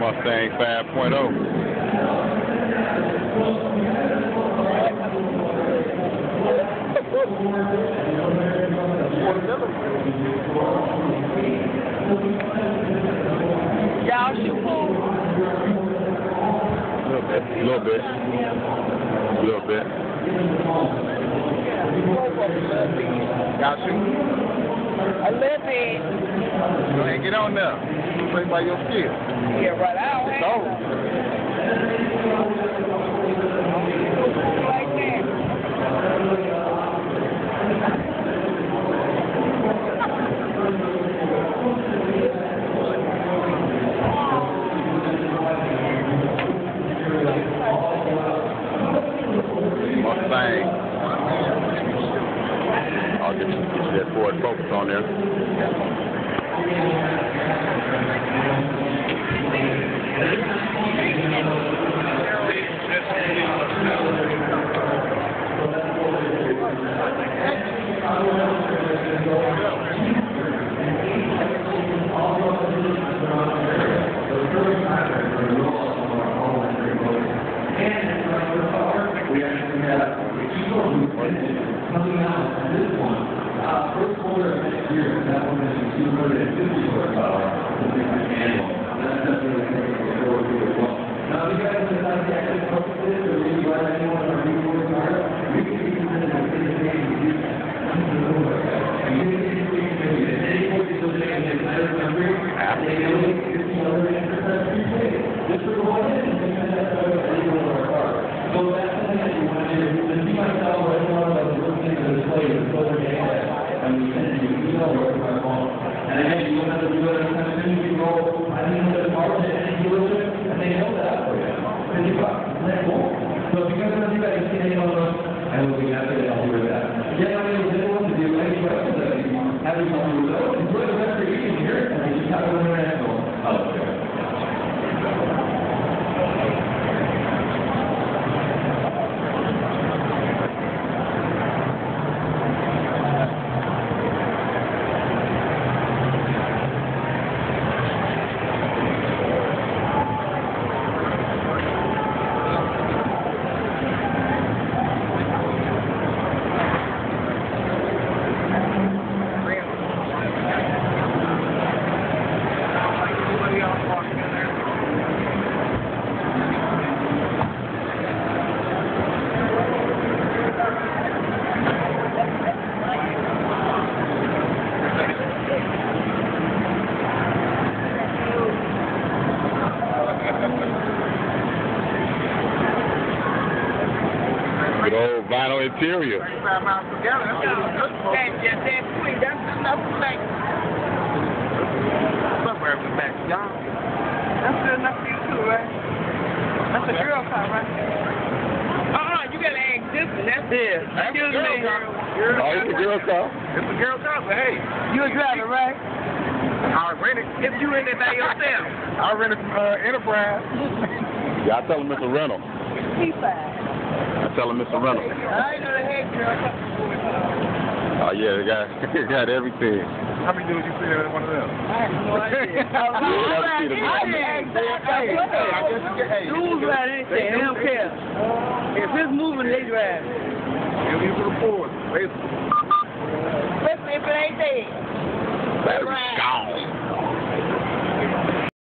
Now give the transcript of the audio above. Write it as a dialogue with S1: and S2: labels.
S1: Mustang 5.0.
S2: Y'all shoot pool?
S1: A little bit.
S3: Y'all shoot?
S2: A little bit.
S3: Go ahead, get on there. Play by your skill.
S2: Yeah, right out.
S3: It's over.
S2: Like that.
S1: Mustang. I'll get that Ford Focus on there.
S4: Coming out on this one, first quarter of next year, that one is 250 horsepower. That's definitely going to go really well. Now, if you guys decide to actually focus this, or maybe let anyone on our new cars, we can use it as a thing to do that. And you can use it at any point until they can get better memory. They know they can get the other just for go ahead and send that to any one of our cars. So that's something that you want to do. And see myself or anyone that was listening to this play is over the internet, and we send you an email or to my phone. And again, you don't have to do it anytime soon. You can go, I need to the car to any dealership, and they know that for you. $50. And that's cool. So if you guys want to do that, you can email us, and we'll be happy to help you with that. Again, my name is anyone to do any questions that you have any help with those. Enjoy the rest of your evening here, and we just have an international outfit.
S1: Good old vinyl interior.
S3: 35 miles per gallon. That's
S2: Just that quick. That's enough for me.
S3: somewhere in the back, y'all.
S2: That's good enough for you too, right? That's a girl car, right? You gotta ask this one. That's it. Excuse me.
S1: Oh, it's a girl car.
S3: It's a girl car, but hey.
S2: You a driver, right?
S3: I rented.
S2: If you in there by yourself.
S3: I rented from Enterprise.
S1: Yeah, I tell him it's a rental.
S2: P5.
S1: I tell him it's a rental.
S2: I ain't know the head girl car.
S1: Oh, yeah, it got everything.
S3: How many dudes you see in one of them?
S2: I have no idea. Dudes ride anything. They don't care. If it's moving, they drive.
S3: These are the Fords.
S2: Especially if it ain't dead.